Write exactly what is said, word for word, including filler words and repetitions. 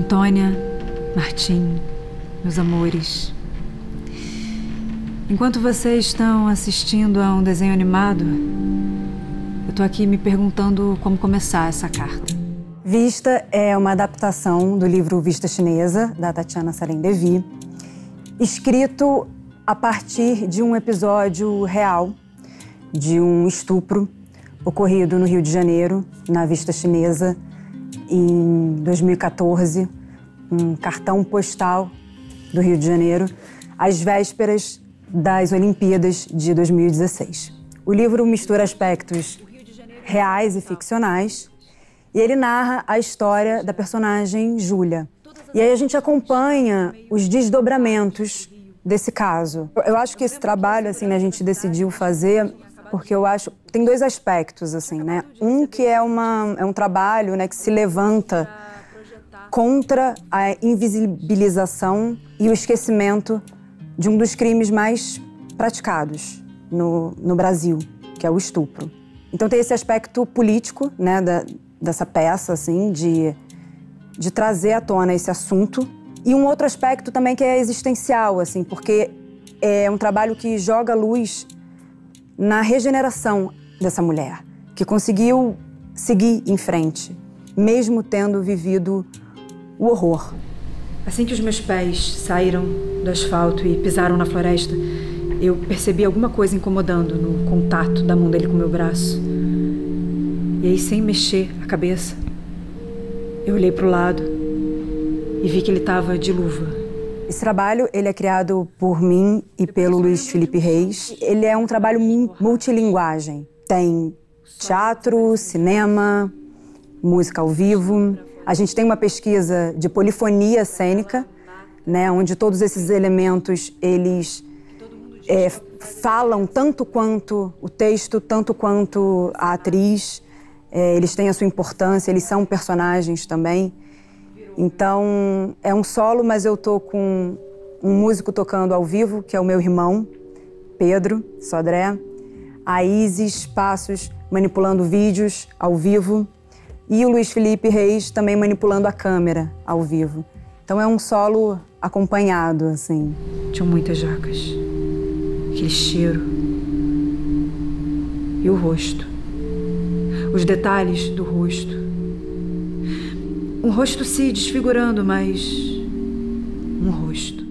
Antônia, Martim, meus amores. Enquanto vocês estão assistindo a um desenho animado, eu tô aqui me perguntando como começar essa carta. Vista é uma adaptação do livro Vista Chinesa, da Tatiana Salem Devi, escrito a partir de um episódio real de um estupro ocorrido no Rio de Janeiro, na Vista Chinesa, em dois mil e quatorze, um cartão postal do Rio de Janeiro, às vésperas das Olimpíadas de dois mil e dezesseis. O livro mistura aspectos reais e ficcionais e ele narra a história da personagem Júlia. E aí a gente acompanha os desdobramentos desse caso. Eu acho que esse trabalho, assim, a gente decidiu fazer porque eu acho tem dois aspectos, assim, né? Um que é, uma, é um trabalho, né, que se levanta contra a invisibilização e o esquecimento de um dos crimes mais praticados no, no Brasil, que é o estupro. Então tem esse aspecto político, né, da, dessa peça, assim, de, de trazer à tona esse assunto. E um outro aspecto também que é existencial, assim, porque é um trabalho que joga luz na regeneração dessa mulher, que conseguiu seguir em frente, mesmo tendo vivido o horror. Assim que os meus pés saíram do asfalto e pisaram na floresta, eu percebi alguma coisa incomodando no contato da mão dele com o meu braço. E aí, sem mexer a cabeça, eu olhei para o lado e vi que ele estava de luva. Esse trabalho ele é criado por mim e pelo Luiz Felipe Reis. Ele é um trabalho multilinguagem. Tem teatro, cinema, música ao vivo. A gente tem uma pesquisa de polifonia cênica, né, onde todos esses elementos eles é, falam tanto quanto o texto, tanto quanto a atriz. É, eles têm a sua importância, eles são personagens também. Então, é um solo, mas eu tô com um músico tocando ao vivo, que é o meu irmão, Pedro Sodré. A Isis Passos manipulando vídeos ao vivo. E o Luiz Felipe Reis também manipulando a câmera ao vivo. Então é um solo acompanhado, assim. Tinham muitas jacas. Aquele cheiro. E o rosto. Os detalhes do rosto. Um rosto se desfigurando, mas um rosto.